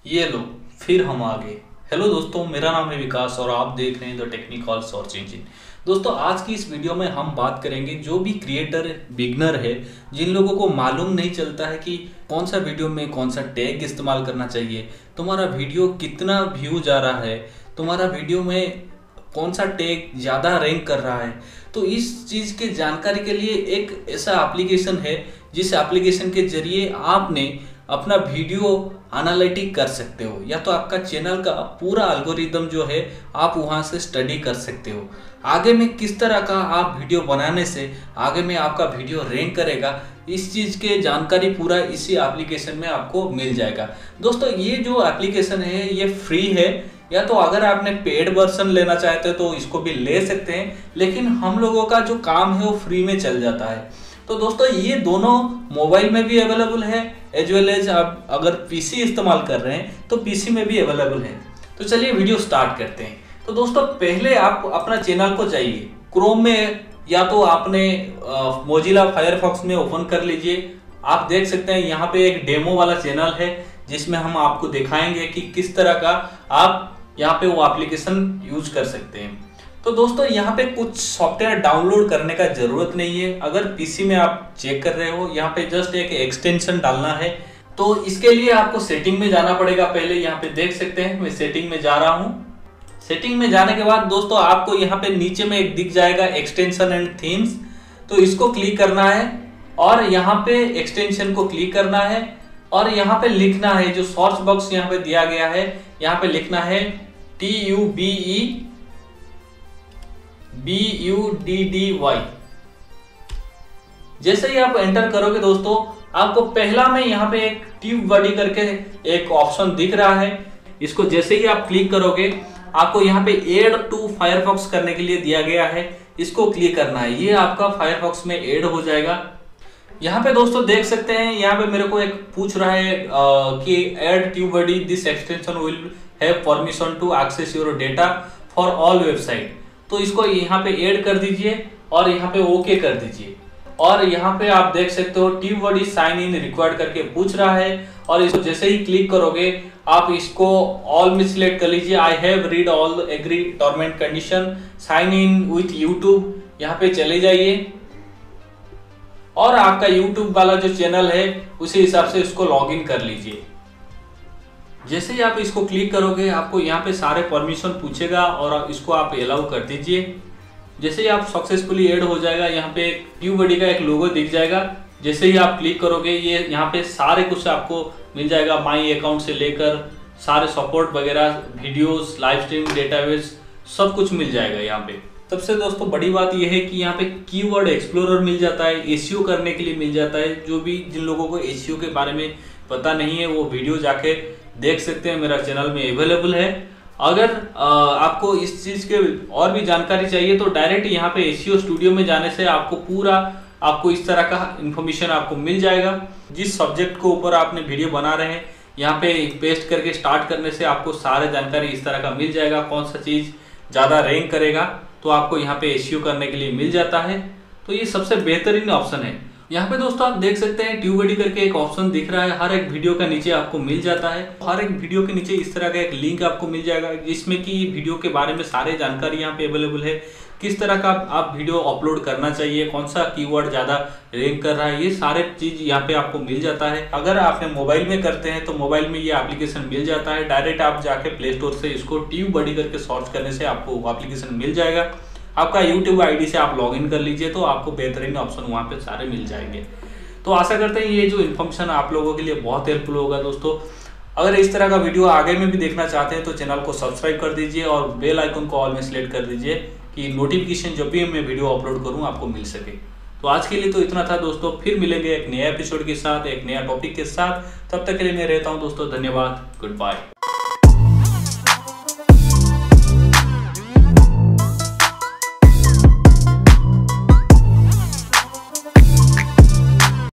ये लो, फिर हम आ गए। हेलो दोस्तों, मेरा नाम है विकास और आप देख रहे हैं द टेक्निकल सर्च इंजन। दोस्तों, आज की इस वीडियो में हम बात करेंगे जो भी क्रिएटर बिगनर है, जिन लोगों को मालूम नहीं चलता है कि कौन सा वीडियो में कौन सा टैग इस्तेमाल करना चाहिए, तुम्हारा वीडियो कितना व्यू जा रहा है, तुम्हारा वीडियो में कौन सा टैग ज़्यादा रैंक कर रहा है। तो इस चीज़ के जानकारी के लिए एक ऐसा एप्लीकेशन है जिस एप्लीकेशन के जरिए आपने अपना वीडियो एनालिटिक कर सकते हो, या तो आपका चैनल का पूरा एल्गोरिदम जो है आप वहां से स्टडी कर सकते हो। आगे में किस तरह का आप वीडियो बनाने से आगे में आपका वीडियो रैंक करेगा, इस चीज़ के जानकारी पूरा इसी एप्लीकेशन में आपको मिल जाएगा। दोस्तों, ये जो एप्लीकेशन है ये फ्री है, या तो अगर आपने पेड वर्जन लेना चाहते हो तो इसको भी ले सकते हैं, लेकिन हम लोगों का जो काम है वो फ्री में चल जाता है। तो दोस्तों, ये दोनों मोबाइल में भी अवेलेबल है एज वेल एज आप अगर पीसी इस्तेमाल कर रहे हैं तो पीसी में भी अवेलेबल है। तो चलिए वीडियो स्टार्ट करते हैं। तो दोस्तों, पहले आप अपना चैनल को जाइए क्रोम में, या तो आपने मोजिला फायरफॉक्स में ओपन कर लीजिए। आप देख सकते हैं यहाँ पे एक डेमो वाला चैनल है जिसमें हम आपको दिखाएंगे कि किस तरह का आप यहाँ पे वो एप्लीकेशन यूज कर सकते हैं। तो दोस्तों, यहाँ पे कुछ सॉफ्टवेयर डाउनलोड करने का जरूरत नहीं है। अगर पीसी में आप चेक कर रहे हो, यहाँ पे जस्ट एक एक्सटेंशन डालना है। तो इसके लिए आपको सेटिंग में जाना पड़ेगा। पहले यहाँ पे देख सकते हैं मैं सेटिंग में जा रहा हूँ। सेटिंग में जाने के बाद दोस्तों आपको यहाँ पे नीचे में एक दिख जाएगा एक्सटेंशन एंड थीम्स, तो इसको क्लिक करना है और यहाँ पे एक्सटेंशन को क्लिक करना है और यहाँ पे लिखना है, जो सर्च बॉक्स यहाँ पे दिया गया है, यहाँ पे लिखना है TUBEBUDDY। जैसे ही आप एंटर करोगे दोस्तों, आपको पहला में यहाँ पे एक ट्यूब बॉडी करके एक ऑप्शन दिख रहा है। इसको जैसे ही आप क्लिक करोगे, आपको यहाँ पे ऐड टू फायरफॉक्स करने के लिए दिया गया है, इसको क्लिक करना है। ये आपका फायरफॉक्स में ऐड हो जाएगा। यहाँ पे दोस्तों देख सकते हैं, यहाँ पे मेरे को एक पूछ रहा है कि add TubeBuddy, this extension will have permission to access your data for all website. तो इसको यहाँ पे ऐड कर दीजिए और यहाँ पे ओके कर दीजिए। और यहाँ पे आप देख सकते हो TubeBuddy sign in required करके पूछ रहा है, और इसको जैसे ही क्लिक करोगे आप इसको ऑल में सिलेक्ट कर लीजिए। I have read all agree term condition, sign in with YouTube, यहाँ पे चले जाइए और आपका यूट्यूब वाला जो चैनल है उसी हिसाब से इसको लॉग इन कर लीजिए। जैसे ही आप इसको क्लिक करोगे, आपको यहाँ पे सारे परमिशन पूछेगा और इसको आप अलाउ कर दीजिए। जैसे ही आप सक्सेसफुली ऐड हो जाएगा, यहाँ पे ट्यूब बॉडी का एक लोगो दिख जाएगा। जैसे ही आप क्लिक करोगे, ये यहाँ पे सारे कुछ आपको मिल जाएगा, माई अकाउंट से लेकर सारे सपोर्ट वगैरह, वीडियोस, लाइव स्ट्रीम, डेटाबेस, सब कुछ मिल जाएगा यहाँ पे। सबसे दोस्तों बड़ी बात यह है कि यहाँ पे कीवर्ड एक्सप्लोरर मिल जाता है, एसईओ करने के लिए मिल जाता है। जो भी जिन लोगों को एसईओ के बारे में पता नहीं है वो वीडियो जाके देख सकते हैं, मेरा चैनल में अवेलेबल है। अगर आपको इस चीज के और भी जानकारी चाहिए तो डायरेक्ट यहाँ पे एसईओ स्टूडियो में जाने से आपको पूरा आपको इस तरह का इंफॉर्मेशन आपको मिल जाएगा। जिस सब्जेक्ट को ऊपर आपने वीडियो बना रहे हैं, यहाँ पे पेस्ट करके स्टार्ट करने से आपको सारे जानकारी इस तरह का मिल जाएगा। कौन सा चीज ज्यादा रैंक करेगा तो आपको यहाँ पे एसईओ करने के लिए मिल जाता है। तो ये सबसे बेहतरीन ऑप्शन है। यहाँ पे दोस्तों आप देख सकते हैं ट्यूब बॉडी करके एक ऑप्शन दिख रहा है, हर एक वीडियो का नीचे आपको मिल जाता है। हर एक वीडियो के नीचे इस तरह का एक लिंक आपको मिल जाएगा जिसमें कि वीडियो के बारे में सारे जानकारी यहाँ पे अवेलेबल है। किस तरह का आप वीडियो अपलोड करना चाहिए, कौन सा कीवर्ड ज्यादा रैंक कर रहा है, ये सारे चीज यहाँ पे आपको मिल जाता है। अगर आपने मोबाइल में करते हैं तो मोबाइल में ये एप्लीकेशन मिल जाता है। डायरेक्ट आप जाके प्ले स्टोर से इसको ट्यूब बॉडी करके सर्च करने से आपको एप्लीकेशन मिल जाएगा। आपका यूट्यूब आईडी से आप लॉग इन कर लीजिए तो आपको बेहतरीन ऑप्शन वहाँ पे सारे मिल जाएंगे। तो आशा करते हैं ये जो इन्फॉर्मेशन आप लोगों के लिए बहुत हेल्पफुल होगा। दोस्तों, अगर इस तरह का वीडियो आगे में भी देखना चाहते हैं तो चैनल को सब्सक्राइब कर दीजिए और बेल आइकन को ऑल में सिलेक्ट कर दीजिए कि नोटिफिकेशन जब भी मैं वीडियो अपलोड करूं आपको मिल सके। तो आज के लिए तो इतना था दोस्तों, फिर मिलेंगे एक नया एपिसोड के साथ, एक नया टॉपिक के साथ। तब तक के लिए मैं रहता हूं दोस्तों, धन्यवाद, गुड बाय।